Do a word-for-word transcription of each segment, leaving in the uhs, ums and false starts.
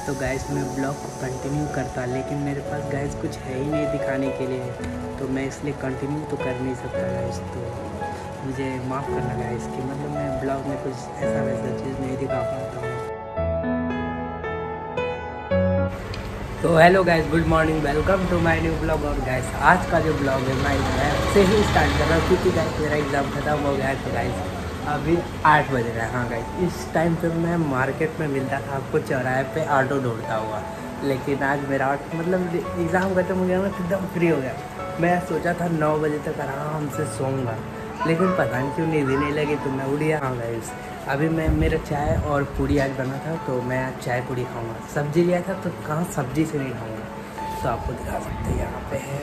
तो गैस मैं ब्लॉग को कंटिन्यू करता, लेकिन मेरे पास गैस कुछ है ही नहीं दिखाने के लिए, तो मैं इसलिए कंटिन्यू तो कर नहीं सकता गैस। तो मुझे माफ़ करना गैस कि मतलब मैं ब्लॉग में कुछ ऐसा वैसा चीज़ नहीं दिखा पाता हूँ। तो hello guys, good morning, welcome to my new blog. और गैस आज का जो ब्लॉग है मैं से ही स्टार्ट कर रहा हूँ, क्योंकि गैस मेरा एग्ज़ाम खत्म हो गया है। तो गैस अभी आठ बज रहा है। हाँ गाइस, इस टाइम पे मैं मार्केट में मिलता था आपको चौराहे पे ऑटो ढूंढता हुआ, लेकिन आज मेरा मतलब एग्ज़ाम खत्म हो गया, मैं एकदम फ्री हो गया। मैं सोचा था नौ बजे तक आराम से सोऊंगा, लेकिन पता नहीं क्यों नींद ही नहीं लगी, तो मैं उड़ गया। हाँ गाइस, अभी मैं मेरा चाय और पूड़ी आज बना था, तो मैं आज चाय पूड़ी खाऊँगा। सब्ज़ी लिया था तो कहाँ सब्ज़ी से नहीं खाऊँगा, तो आपको दिखा सकते हैं यहाँ पे है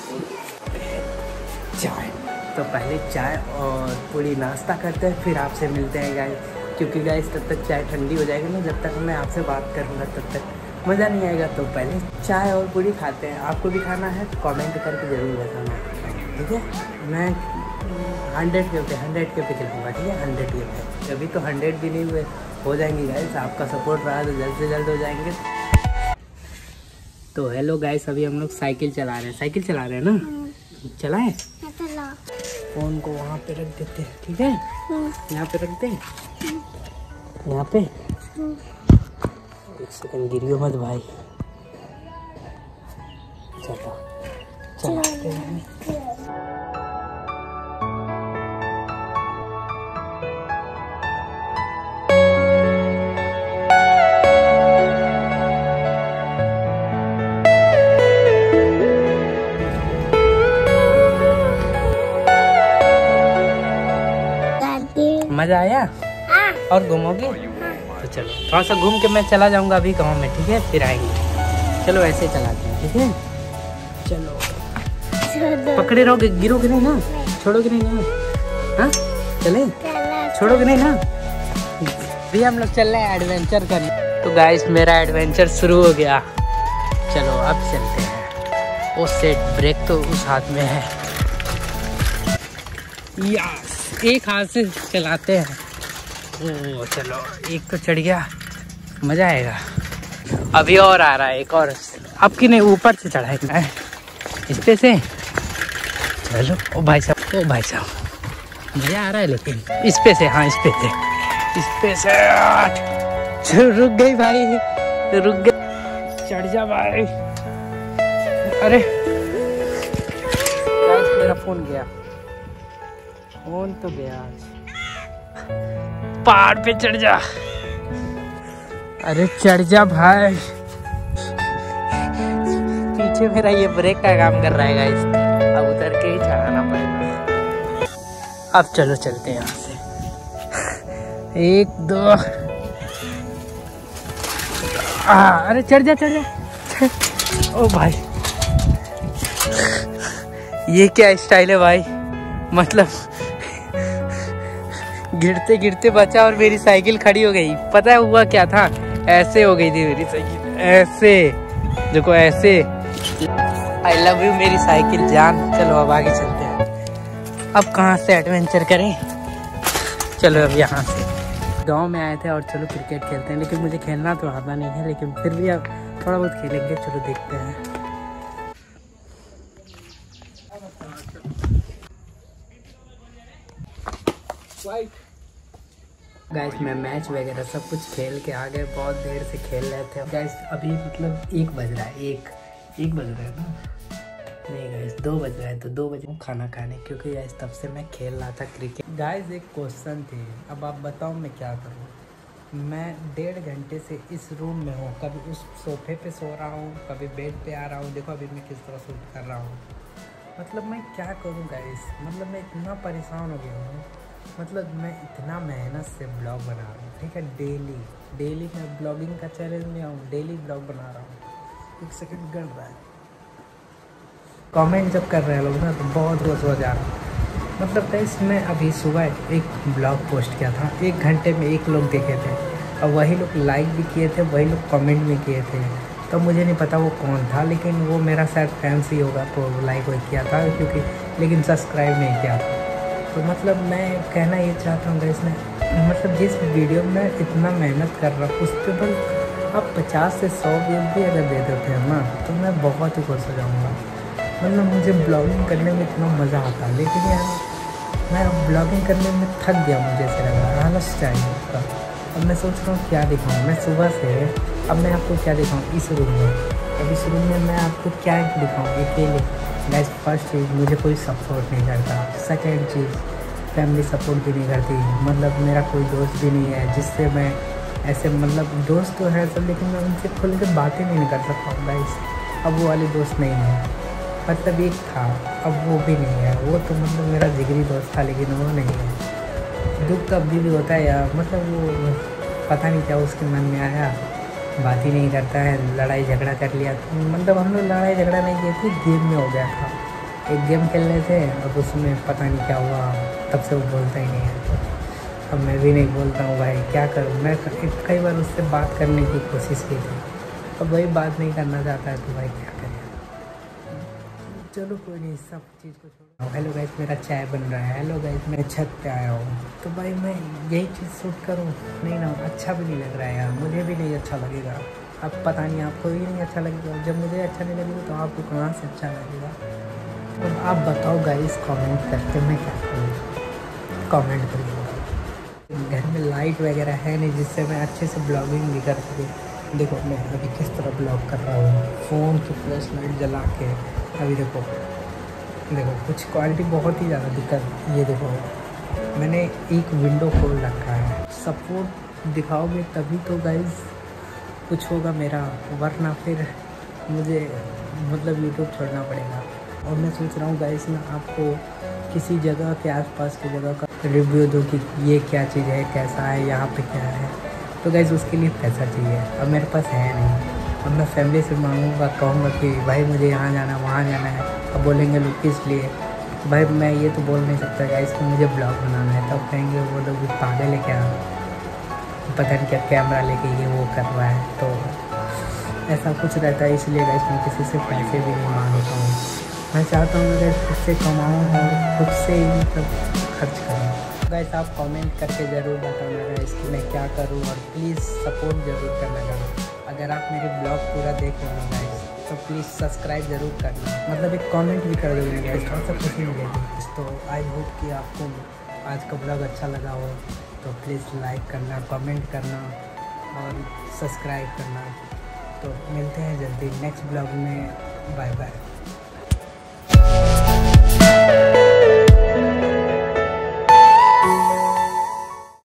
चाय। तो पहले चाय और पूरी नाश्ता करते हैं, फिर आपसे मिलते हैं गाइस, क्योंकि गाइस तब तक चाय ठंडी हो जाएगी ना, जब तक मैं आपसे बात करूँगा तब तक मज़ा नहीं आएगा। तो पहले चाय और पूरी खाते हैं। आपको भी खाना है तो कमेंट करके ज़रूर बताना, ठीक है। मैं हंड्रेड के पे हंड्रेड के पे खिलाऊँगा, ठीक है, हंड्रेड के पे। अभी तो हंड्रेड भी नहीं हुए, हो जाएंगे गाइस, आपका सपोर्ट रहा तो जल्द से जल्द हो जाएंगे। तो हेलो गाइस, अभी हम लोग साइकिल चला रहे हैं। साइकिल चला रहे हैं ना, चलाएं। फ़ोन को वहाँ पे रख देते हैं, ठीक है, यहाँ पे रख दें, यहाँ पे। एक सेकंड, गिरियो मत भाई। चलो चलाते हैं। मज़ा आया? हाँ। और घूमोगे? हाँ। तो चलो थोड़ा सा घूम के मैं चला जाऊंगा अभी गाँव में, ठीक है, फिर आएंगे। चलो ऐसे चलाते हैं, ठीक है। चलो पकड़े रहोगे, गिरोगे नहीं ना, छोड़ोगे नहीं ना? हाँ चले, छोड़ोगे नहीं ना? भी हम लोग चल रहे हैं एडवेंचर करने। तो गाइस मेरा एडवेंचर शुरू हो गया। चलो अब चलते हैं। वो सेट ब्रेक तो उस हाथ में है, यस, एक हाथ से चलाते हैं। ओ चलो, एक तो चढ़ गया, मज़ा आएगा। अभी और आ रहा है एक और, अब की नहीं, ऊपर से चढ़ाएगा है इस पे से। चलो ओ भाई साहब, ओ भाई साहब, मज़ा आ रहा है, लेकिन इस पे से, हाँ इस पे से, इस पे से। चलो रुक गई भाई, रुक गई, चढ़ जा भाई। अरे मेरा फोन गया, फोन तो गया। पहाड़ पे चढ़ जा, अरे चढ़ जा भाई। पीछे मेरा ये ब्रेक का काम कर रहा है गाइस, अब उतर के ही चढ़ाना पड़ेगा। अब चलो चलते हैं यहाँ से। एक दो, आ, अरे चढ़ जा चढ़ जा। ओ भाई, ये क्या स्टाइल है भाई, मतलब गिरते गिरते बचा और मेरी साइकिल खड़ी हो गई। पता है हुआ क्या था, ऐसे हो गई थी मेरी साइकिल, ऐसे देखो, ऐसे। आई लव यू मेरी साइकिल जान। चलो अब आगे चलते हैं। अब कहाँ से एडवेंचर करें, चलो अब यहाँ से। गांव में आए थे और चलो क्रिकेट खेलते हैं, लेकिन मुझे खेलना तो आता नहीं है, लेकिन फिर भी अब थोड़ा बहुत खेलेंगे। चलो देखते हैं। गाइस मैं मैच वगैरह सब कुछ खेल के आ गए, बहुत देर से खेल रहे थे। गाइस अभी मतलब एक बज रहा है, एक एक बज रहा है ना, नहीं गाइस दो बज रहा है। तो दो बजे खाना खाने, क्योंकि गाइस तब से मैं खेल रहा था क्रिकेट। गाइस एक क्वेश्चन थे, अब आप बताओ मैं क्या करूँ। मैं डेढ़ घंटे से इस रूम में हूँ, कभी उस सोफे पे सो रहा हूँ, कभी बेड पे आ रहा हूँ। देखो अभी मैं किस तरह शूट कर रहा हूँ, मतलब मैं क्या करूँ गाइस, मतलब मैं इतना परेशान हो गया हूँ। मतलब मैं इतना मेहनत से ब्लॉग बना रहा हूँ, ठीक है, डेली डेली मैं ब्लॉगिंग का चैनल में आऊँ, डेली ब्लॉग बना रहा हूँ। एक सेकंड गड़ रहा है, कमेंट जब कर रहे हैं लोग ना तो बहुत रोज हो जा रहा है। मतलब गाइस मैं अभी सुबह एक ब्लॉग पोस्ट किया था, एक घंटे में एक लोग देखे थे, और वही लोग लाइक भी किए थे, वही लोग कमेंट भी किए थे। तो मुझे नहीं पता वो कौन था, लेकिन वो मेरा शायद फैंस ही होगा, तो लाइक वही किया था, क्योंकि लेकिन सब्सक्राइब नहीं किया था। तो मतलब मैं कहना ये चाहता हूँ गाइस, मैं मतलब जिस वीडियो में इतना मेहनत कर रहा हूँ उस पर बस आप पचास से सौ व्यूज भी अगर दे देते हैं ना तो मैं बहुत ही खुश हो जाऊँगा। मतलब मुझे ब्लॉगिंग करने में इतना मज़ा आता है, लेकिन यार मैं अब ब्लॉगिंग करने में थक गया, मुझे ऐसे लग रहा है आलस चाहिए उसका। अब मैं सोच रहा हूँ क्या दिखाऊँ मैं सुबह से। अब मैं आपको क्या दिखाऊँ इस रूम में, अब इस रूम में मैं आपको क्या दिखाऊँ अकेले। गाइस फर्स्ट चीज़ मुझे कोई सपोर्ट नहीं करता, सेकेंड चीज़ फैमिली सपोर्ट भी नहीं करती। मतलब मेरा कोई दोस्त भी नहीं है जिससे मैं ऐसे, मतलब दोस्त तो है सब, लेकिन मैं उनसे खुल के बातें नहीं कर सकता हूँ गाइस। अब वो वाली दोस्त नहीं है, मतलब एक था अब वो भी नहीं है। वो तो मतलब मेरा जिगरी दोस्त था लेकिन वो नहीं है। दुख तो अभी भी होता है यार, मतलब वो पता नहीं क्या उसके मन में आया, बात ही नहीं करता है, लड़ाई झगड़ा कर लिया। मतलब हम लोग लड़ाई झगड़ा नहीं किए थे, गेम में हो गया था, एक गेम खेल रहे थे, अब उसमें पता नहीं क्या हुआ, तब से वो बोलता ही नहीं है। अब मैं भी नहीं बोलता हूँ भाई, क्या करूँ मैं। कई बार उससे बात करने की कोशिश की थी, अब वही बात नहीं करना चाहता है तो भाई क्या करें। चलो कोई नहीं, सब चीज़ को छोड़ो। हेलो गाइस, मेरा चाय बन रहा है। हेलो गाइस, मैं छत पे आया हूँ तो भाई मैं यही चीज़ शूट करूँ, नहीं ना अच्छा भी नहीं लग रहा है यार, मुझे भी नहीं अच्छा लगेगा। अब पता नहीं आपको भी नहीं अच्छा लगेगा, जब मुझे अच्छा नहीं लगेगा तो आपको कहाँ से अच्छा लगेगा। अब आप बताओ गाइस कमेंट करके मैं क्या करूँ, कमेंट करिएगा। घर में लाइट वगैरह है नहीं जिससे मैं अच्छे से ब्लॉगिंग भी कर सकूँ। देखो मैं अभी किस तरह ब्लॉग कर रहा हूँ, फ़ोन की फ्लैश लाइट जला के। अभी देखो देखो कुछ क्वालिटी बहुत ही ज़्यादा दिक्कत। ये देखो मैंने एक विंडो खोल रखा है। सपोर्ट दिखाओगे तभी तो गाइस कुछ होगा मेरा, वरना फिर मुझे मतलब यूट्यूब छोड़ना पड़ेगा। और मैं सोच रहा हूँ गाइस ना आपको किसी जगह के आसपास की जगह का रिव्यू दूँ कि ये क्या चीज़ है, कैसा है, यहाँ पे क्या है। तो गाइस उसके लिए पैसा चाहिए, अब मेरे पास है नहीं। अब मैं फैमिली से मांगूंगा, कहूँगा कि भाई मुझे यहाँ जाना वहाँ जाना है, अब बोलेंगे लोग किस लिए। तो भाई मैं ये तो बोल नहीं सकता गाइस कि मुझे ब्लॉग बनाना है, तब कहेंगे वो लोग भी पागल है क्या, पता नहीं क्या कैमरा लेके ये वो कर रहा है। तो ऐसा कुछ रहता है, इसलिए गाइस मैं किसी से पैसे भी नहीं मांगता हूँ। मैं चाहता हूँ अगर खुद से कमाऊँ और खुद से ही मतलब खर्च करूँ। गाइस आप कमेंट करके ज़रूर बताना गाइस कि मैं क्या करूँ, और प्लीज़ सपोर्ट ज़रूर करना गाइस। अगर आप मेरे ब्लॉग पूरा देख रहे हो गाइस तो प्लीज़ सब्सक्राइब ज़रूर करना, मतलब एक कमेंट भी कर दोगे गाइस, थोड़ा सा खुशी मिलेगी। तो आई होप कि आपको आज का ब्लॉग अच्छा लगा हो, तो प्लीज़ लाइक करना, कमेंट करना और सब्सक्राइब करना। तो मिलते हैं जल्दी नेक्स्ट ब्लॉग में, बाय बाय।